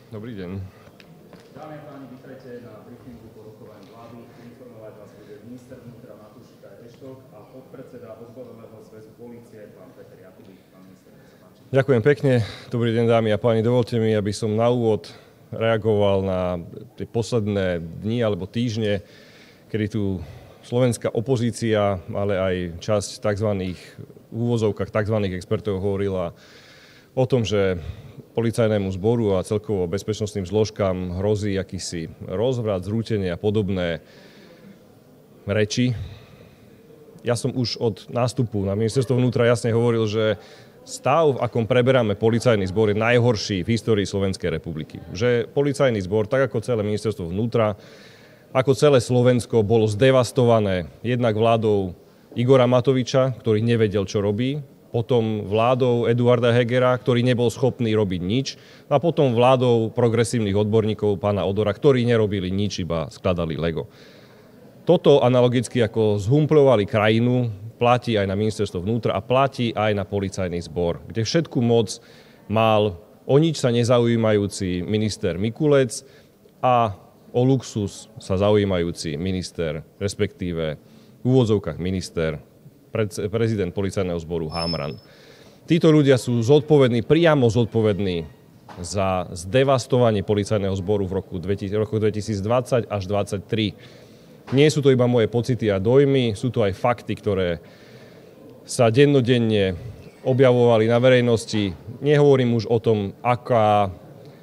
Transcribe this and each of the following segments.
Dobrý deň. Dámy a páni, vítajte na briefingu po rokovaní vlády. Informovať vás bude minister vnútra Matúš Eštok a podpredseda Odborového zväzu polície pán Peter Jakubík. Pán minister, nech sa páči. Ďakujem pekne. Dobrý deň, dámy a páni. Dovolte mi, aby som na úvod reagoval na tie posledné dni alebo týždne, kedy tu slovenská opozícia, ale aj časť tzv. V úvozovkách tzv. Expertov hovorila o tom, že policajnému zboru a celkovo bezpečnostným zložkám hrozí akýsi rozvrat, zrútenie a podobné reči. Ja som už od nástupu na ministerstvo vnútra jasne hovoril, že stav, v akom preberáme policajný zbor, je najhorší v histórii Slovenskej republiky. Že policajný zbor, tak ako celé ministerstvo vnútra, ako celé Slovensko, bolo zdevastované jednak vládou Igora Matoviča, ktorý nevedel, čo robí, potom vládou Eduarda Hegera, ktorý nebol schopný robiť nič, a potom vládou progresívnych odborníkov pána Odora, ktorí nerobili nič, iba skladali Lego. Toto analogicky ako zhumpľovali krajinu, platí aj na ministerstvo vnútra a platí aj na policajný zbor, kde všetku moc mal o nič sa nezaujímajúci minister Mikulec a o luxus sa zaujímajúci minister, respektíve v úvodzovkách minister, prezident policajného zboru Hamran. Títo ľudia sú priamo zodpovední za zdevastovanie policajného zboru v roku 2020 až 2023. Nie sú to iba moje pocity a dojmy, sú to aj fakty, ktoré sa dennodenne objavovali na verejnosti. Nehovorím už o tom, aká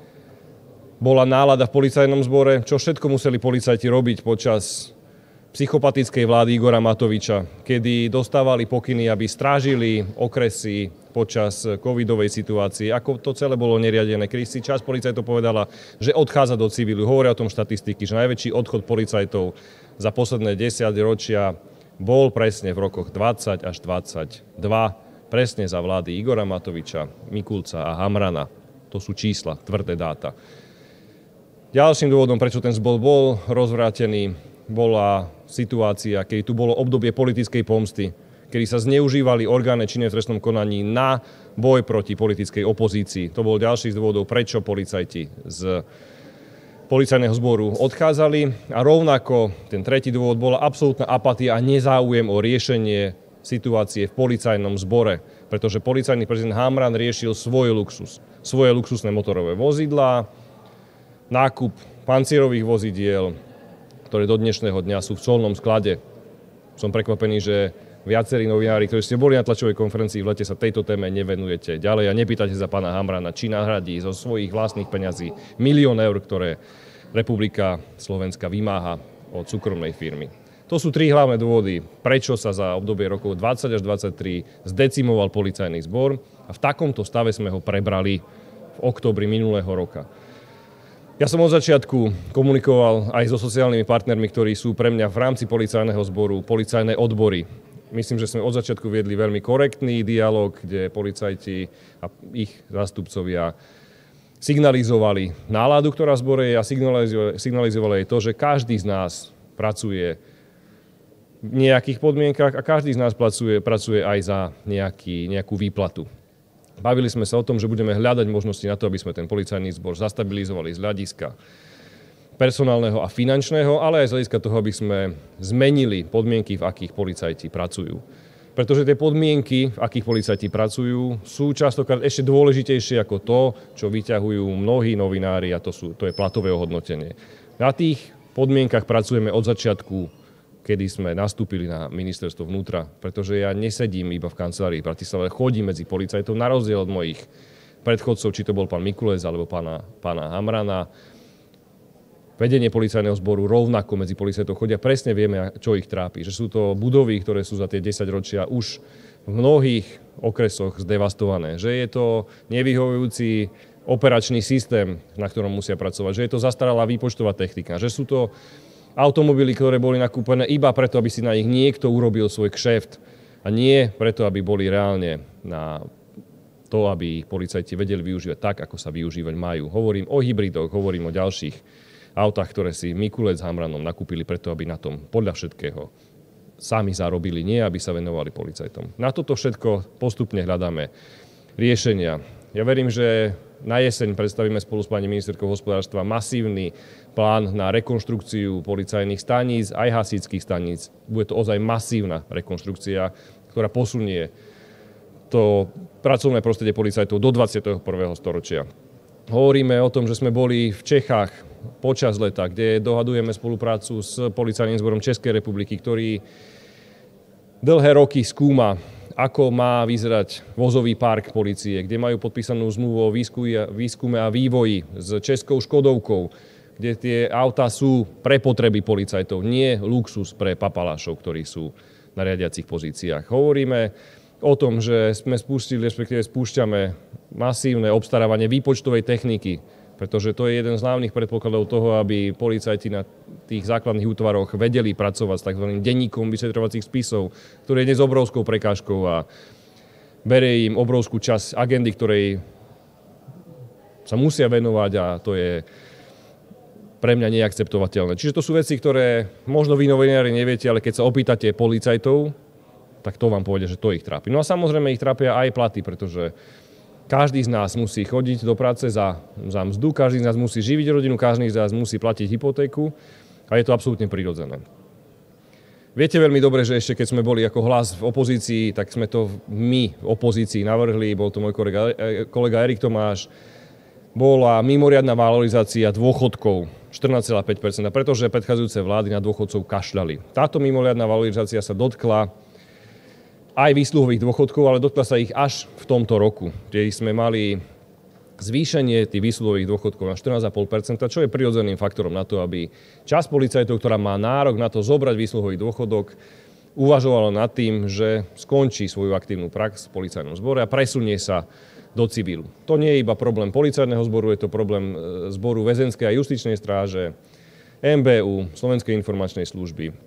bola nálada v policajnom zbore, čo všetko museli policajti robiť počas psychopatickej vlády Igora Matoviča, kedy dostávali pokyny, aby strážili okresy počas covidovej situácie, ako to celé bolo neriadené. Kedy si časť policajtov povedala, že odchádza do civilu. Hovoria o tom štatistiky, že najväčší odchod policajtov za posledné 10 ročia bol presne v rokoch 20 až 22, presne za vlády Igora Matoviča, Mikulca a Hamrana. To sú čísla, tvrdé dáta. Ďalším dôvodom, prečo ten zbor bol rozvrátený, bola situácia, keď tu bolo obdobie politickej pomsty, kedy sa zneužívali orgány činné v trestnom konaní na boj proti politickej opozícii. To bol ďalší z dôvodov, prečo policajti z policajného zboru odchádzali. A rovnako ten tretí dôvod bola absolútna apatia a nezáujem o riešenie situácie v policajnom zbore, pretože policajný prezident Hamran riešil svoj luxus, svoje luxusné motorové vozidlá, nákup pancierových vozidiel, ktoré do dnešného dňa sú v colnom sklade. Som prekvapený, že viacerí novinári, ktorí ste boli na tlačovej konferencii v lete, sa tejto téme nevenujete ďalej a nepýtate sa pána Hamrana, či nahradí zo svojich vlastných peňazí 1 000 000 eur, ktoré Republika Slovenska vymáha od súkromnej firmy. To sú 3 hlavné dôvody, prečo sa za obdobie rokov 20 až 23 zdecimoval policajný zbor a v takomto stave sme ho prebrali v októbri minulého roka. Ja som od začiatku komunikoval aj so sociálnymi partnermi, ktorí sú pre mňa v rámci policajného zboru policajné odbory. Myslím, že sme od začiatku viedli veľmi korektný dialog, kde policajti a ich zástupcovia signalizovali náladu, ktorá v zbore je, a signalizovali aj to, že každý z nás pracuje v nejakých podmienkach a každý z nás pracuje aj za nejakú výplatu. Bavili sme sa o tom, že budeme hľadať možnosti na to, aby sme ten policajný zbor zastabilizovali z hľadiska personálneho a finančného, ale aj z hľadiska toho, aby sme zmenili podmienky, v akých policajti pracujú. Pretože tie podmienky, v akých policajti pracujú, sú častokrát ešte dôležitejšie ako to, čo vyťahujú mnohí novinári, a to je platové ohodnotenie. Na tých podmienkach pracujeme od začiatku, kedy sme nastúpili na ministerstvo vnútra, pretože ja nesedím iba v kancelárii v Bratislave, chodím medzi policajtov, na rozdiel od mojich predchodcov, či to bol pán Mikulec alebo pána Hamrana. Vedenie policajného zboru rovnako medzi policajtov chodia, presne vieme, čo ich trápi. Že sú to budovy, ktoré sú za tie 10 ročia už v mnohých okresoch zdevastované. Že je to nevyhovujúci operačný systém, na ktorom musia pracovať. Že je to zastaralá výpočtová technika. Že sú to automobily, ktoré boli nakúpené iba preto, aby si na nich niekto urobil svoj kšeft a nie preto, aby boli reálne na to, aby ich policajti vedeli využívať tak, ako sa využívať majú. Hovorím o hybridoch, hovorím o ďalších autách, ktoré si Mikulec s Hamranom nakúpili preto, aby na tom podľa všetkého sami zarobili, nie aby sa venovali policajtom. Na toto všetko postupne hľadáme riešenia. Ja verím, že na jeseň predstavíme spolu s pani ministerkou hospodárstva masívny plán na rekonštrukciu policajných staníc, aj hasičských staníc. Bude to ozaj masívna rekonštrukcia, ktorá posunie to pracovné prostredie policajtov do 21. storočia. Hovoríme o tom, že sme boli v Čechách počas leta, kde dohadujeme spoluprácu s Policajným zborom Českej republiky, ktorý dlhé roky skúma, ako má vyzerať vozový park polície, kde majú podpísanú zmluvu o výskume a vývoji s českou Škodovkou, kde tie autá sú pre potreby policajtov, nie luxus pre papalášov, ktorí sú na riadiacich pozíciách. Hovoríme o tom, že sme spustili, respektíve spúšťame masívne obstarávanie výpočtovej techniky, pretože to je jeden z hlavných predpokladov toho, aby policajti na tých základných útvaroch vedeli pracovať s tzv. Denníkom vyšetrovacích spisov, ktorý je dnes obrovskou prekážkou a berie im obrovskú časť agendy, ktorej sa musia venovať, a to je pre mňa neakceptovateľné. Čiže to sú veci, ktoré možno vy novinári neviete, ale keď sa opýtate policajtov, tak to vám povedia, že to ich trápi. No a samozrejme ich trápia aj platy, pretože každý z nás musí chodiť do práce za mzdu, každý z nás musí živiť rodinu, každý z nás musí platiť hypotéku a je to absolútne prirodzené. Viete veľmi dobre, že ešte keď sme boli ako Hlas v opozícii, tak sme to my v opozícii navrhli, bol to môj kolega Erik Tomáš, bola mimoriadna valorizácia dôchodkov 14,5%, pretože predchádzajúce vlády na dôchodcov kašľali. Táto mimoriadna valorizácia sa dotkla aj výsluhových dôchodkov, ale dotkla sa ich až v tomto roku, kde sme mali zvýšenie tých výsluhových dôchodkov na 14,5%, čo je prirodzeným faktorom na to, aby časť policajtov, ktorá má nárok na to zobrať výsluhový dôchodok, uvažovala nad tým, že skončí svoju aktívnu prax v policajnom zbore a presunie sa do civilu. To nie je iba problém policajného zboru, je to problém zboru väzenskej a justičnej stráže, MBU, Slovenskej informačnej služby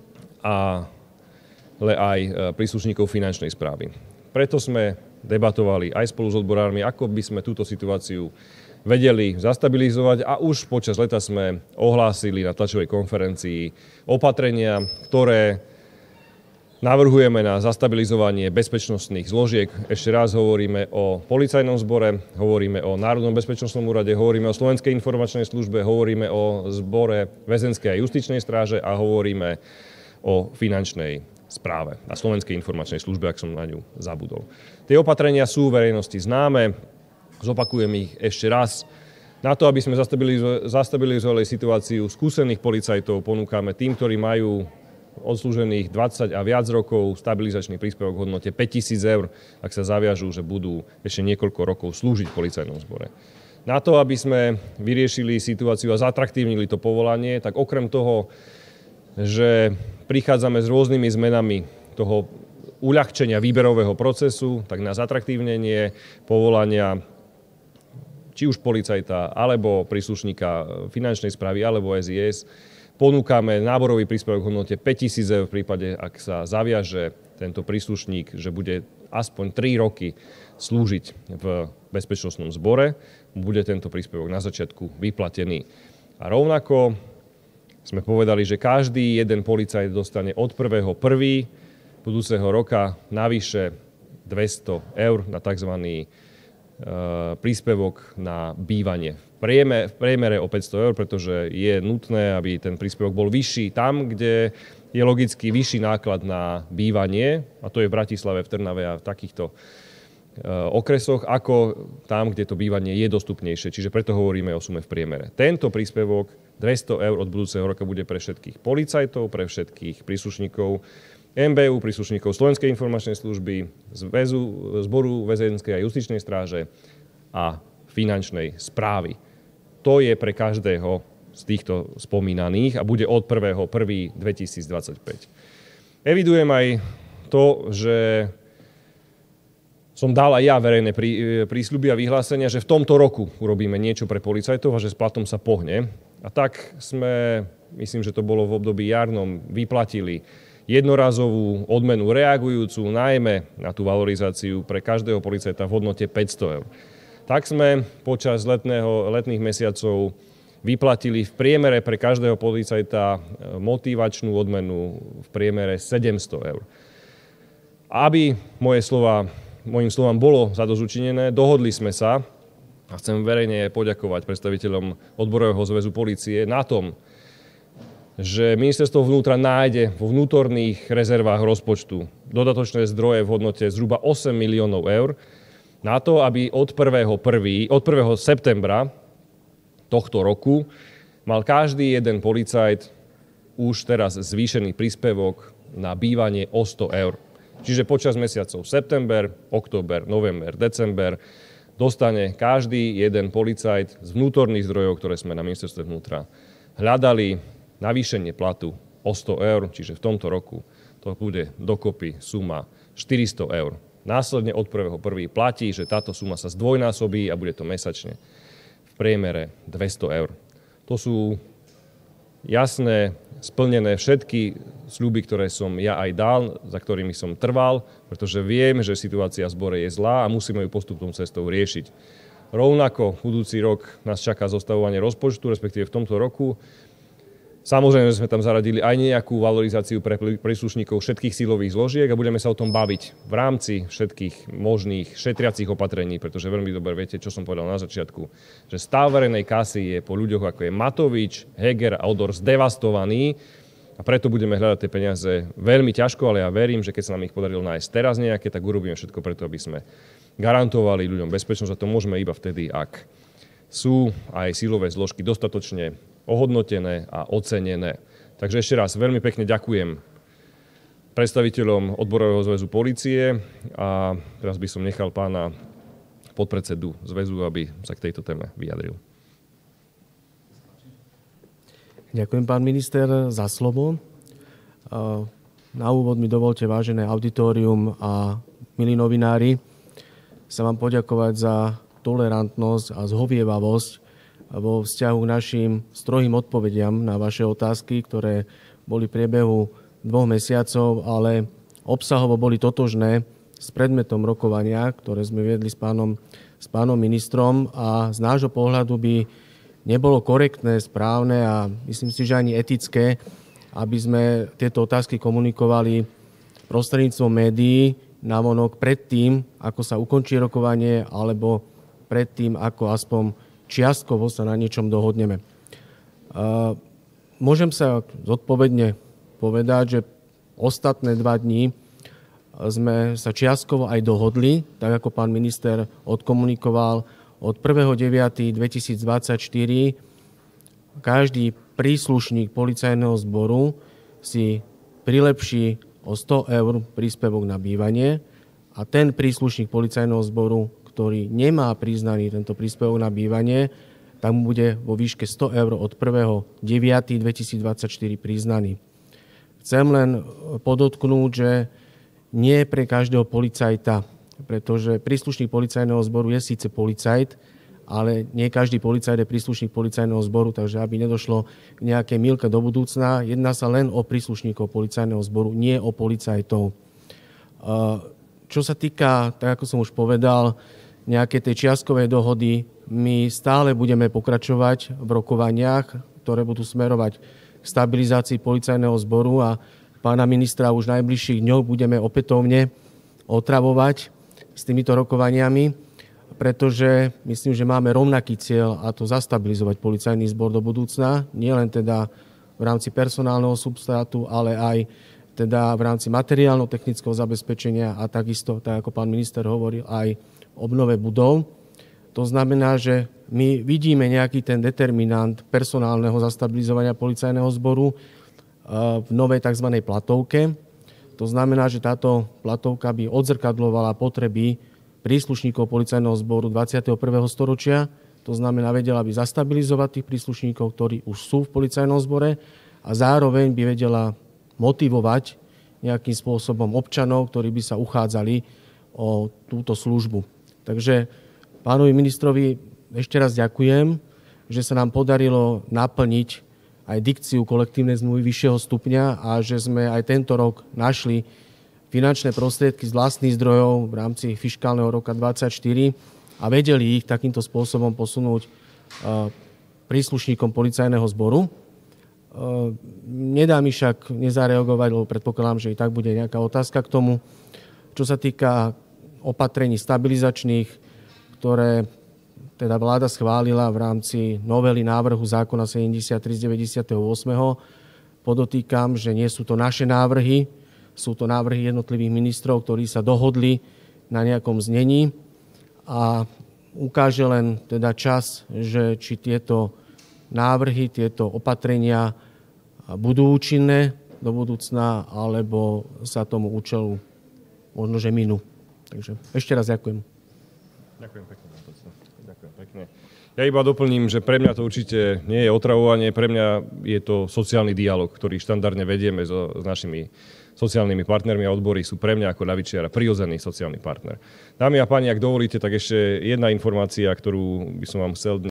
ale aj príslušníkov finančnej správy. Preto sme debatovali aj spolu s odborármi, ako by sme túto situáciu vedeli zastabilizovať a už počas leta sme ohlásili na tlačovej konferencii opatrenia, ktoré navrhujeme na zastabilizovanie bezpečnostných zložiek. Ešte raz hovoríme o policajnom zbore, hovoríme o Národnom bezpečnostnom úrade, hovoríme o Slovenskej informačnej službe, hovoríme o zbore väzenskej a justičnej stráže a hovoríme o finančnej správe na Slovenskej informačnej službe, ak som na ňu zabudol. Tie opatrenia sú verejnosti známe, zopakujem ich ešte raz. Na to, aby sme zastabilizovali situáciu skúsených policajtov, ponúkame tým, ktorí majú odslúžených 20 a viac rokov, stabilizačný príspevok v hodnote 5 000 eur, ak sa zaviažú, že budú ešte niekoľko rokov slúžiť v policajnom zbore. Na to, aby sme vyriešili situáciu a zatraktívnili to povolanie, tak okrem toho, že prichádzame s rôznymi zmenami toho uľahčenia výberového procesu, tak na zatraktívnenie povolania či už policajta, alebo príslušníka finančnej správy, alebo SIS, ponúkame náborový príspevok v hodnote 5 000 eur v prípade, ak sa zaviaže tento príslušník, že bude aspoň 3 roky slúžiť v bezpečnostnom zbore, bude tento príspevok na začiatku vyplatený. A rovnako sme povedali, že každý jeden policajt dostane od 1.1. budúceho roka navyše 200 eur na tzv. Príspevok na bývanie. V priemere o 500 eur, pretože je nutné, aby ten príspevok bol vyšší tam, kde je logicky vyšší náklad na bývanie, a to je v Bratislave, v Trnave a v takýchto okresoch, ako tam, kde to bývanie je dostupnejšie. Čiže preto hovoríme o sume v priemere. Tento príspevok 200 eur od budúceho roka bude pre všetkých policajtov, pre všetkých príslušníkov MBU, príslušníkov Slovenskej informačnej služby, zboru väzenskej a justičnej stráže a finančnej správy. To je pre každého z týchto spomínaných a bude od 1.1.2025. Evidujem aj to, že som dal aj ja verejné prísľuby a vyhlásenia, že v tomto roku urobíme niečo pre policajtov a že s platom sa pohne. A tak sme, myslím, že to bolo v období jarnom, vyplatili jednorazovú odmenu reagujúcu najmä na tú valorizáciu pre každého policajta v hodnote 500 eur. Tak sme počas letných mesiacov vyplatili v priemere pre každého policajta motivačnú odmenu v priemere 700 eur. Aby moje slova mojim slovám bolo zadozučinené. Dohodli sme sa a chcem verejne poďakovať predstaviteľom Odborového zväzu polície na tom, že ministerstvo vnútra nájde vo vnútorných rezervách rozpočtu dodatočné zdroje v hodnote zhruba 8 miliónov eur na to, aby od 1. septembra tohto roku mal každý jeden policajt už teraz zvýšený príspevok na bývanie o 100 eur. Čiže počas mesiacov september, október, november, december dostane každý jeden policajt z vnútorných zdrojov, ktoré sme na ministerstve vnútra hľadali, navýšenie platu o 100 eur, čiže v tomto roku to bude dokopy suma 400 eur. Následne od 1.1. platí, že táto suma sa zdvojnásobí a bude to mesačne v priemere 200 eur. To sú jasné, splnené všetky sľuby, ktoré som ja aj dal, za ktorými som trval, pretože viem, že situácia v zbore je zlá a musíme ju postupnou cestou riešiť. Rovnako budúci rok nás čaká zostavovanie rozpočtu, respektíve v tomto roku. Samozrejme, že sme tam zaradili aj nejakú valorizáciu pre príslušníkov všetkých silových zložiek a budeme sa o tom baviť v rámci všetkých možných šetriacich opatrení, pretože veľmi dobre viete, čo som povedal na začiatku, že stav verejnej kasy je po ľuďoch ako je Matovič, Heger a Odor zdevastovaný a preto budeme hľadať tie peniaze veľmi ťažko, ale ja verím, že keď sa nám ich podarilo nájsť teraz nejaké, tak urobíme všetko preto, aby sme garantovali ľuďom bezpečnosť a to môžeme iba vtedy, ak sú aj silové zložky dostatočne ohodnotené a ocenené. Takže ešte raz veľmi pekne ďakujem predstaviteľom Odborového zväzu polície a teraz by som nechal pána podpredsedu zväzu, aby sa k tejto téme vyjadril. Ďakujem, pán minister, za slovo. Na úvod mi dovolte, vážené auditorium a milí novinári, sa vám poďakovať za tolerantnosť a zhovievavosť vo vzťahu k našim strohým odpovediam na vaše otázky, ktoré boli v priebehu 2 mesiacov, ale obsahovo boli totožné s predmetom rokovania, ktoré sme viedli s pánom ministrom a z nášho pohľadu by nebolo korektné, správne a myslím si, že ani etické, aby sme tieto otázky komunikovali prostredníctvom médií navonok predtým, ako sa ukončí rokovanie alebo predtým, ako aspoň čiastkovo sa na niečom dohodneme. Môžem sa zodpovedne povedať, že ostatné 2 dní sme sa čiastkovo aj dohodli, tak ako pán minister odkomunikoval. Od 1.9.2024 každý príslušník policajného zboru si prilepší o 100 eur príspevok na bývanie a ten príslušník policajného zboru, ktorý nemá priznaný tento príspevok na bývanie, tak mu bude vo výške 100 eur od 1.9.2024 priznaný. Chcem len podotknúť, že nie pre každého policajta, pretože príslušník policajného zboru je síce policajt, ale nie každý policajt je príslušník policajného zboru, takže aby nedošlo k nejakej mýlke do budúcna, jedná sa len o príslušníkov policajného zboru, nie o policajtov. Čo sa týka, tak ako som už povedal, nejaké tej čiastkovej dohody, my stále budeme pokračovať v rokovaniach, ktoré budú smerovať k stabilizácii policajného zboru a pána ministra už v najbližších dňoch budeme opätovne otravovať s týmito rokovaniami, pretože myslím, že máme rovnaký cieľ a to zastabilizovať policajný zbor do budúcna, nielen teda v rámci personálneho substrátu, ale aj teda v rámci materiálno-technického zabezpečenia a takisto, tak ako pán minister hovoril, aj obnove budov. To znamená, že my vidíme nejaký ten determinant personálneho zastabilizovania policajného zboru v novej tzv. Platovke. To znamená, že táto platovka by odzrkadľovala potreby príslušníkov policajného zboru 21. storočia. To znamená, vedela by zastabilizovať tých príslušníkov, ktorí už sú v policajnom zbore a zároveň by vedela motivovať nejakým spôsobom občanov, ktorí by sa uchádzali o túto službu. Takže pánovi ministrovi ešte raz ďakujem, že sa nám podarilo naplniť aj dikciu kolektívnej zmluvy vyššieho stupňa a že sme aj tento rok našli finančné prostriedky z vlastných zdrojov v rámci fiškálneho roka 2024 a vedeli ich takýmto spôsobom posunúť príslušníkom policajného zboru. Nedá mi však nezareagovať, lebo predpokladám, že i tak bude nejaká otázka k tomu. Čo sa týka opatrení stabilizačných, ktoré teda vláda schválila v rámci novely návrhu zákona 73 z 98. Podotýkam, že nie sú to naše návrhy, sú to návrhy jednotlivých ministrov, ktorí sa dohodli na nejakom znení a ukáže len teda čas, že či tieto návrhy, tieto opatrenia budú účinné do budúcna, alebo sa tomu účelu možno, že minú. Takže ešte raz ďakujem. Ďakujem pekne. Ďakujem pekne. Ja iba doplním, že pre mňa to určite nie je otravovanie, pre mňa je to sociálny dialog, ktorý štandardne vedieme s našimi sociálnymi partnermi a odbory sú pre mňa ako ľavičiara prirodzený sociálny partner. Dámy a páni, ak dovolíte, tak ešte jedna informácia, ktorú by som vám chcel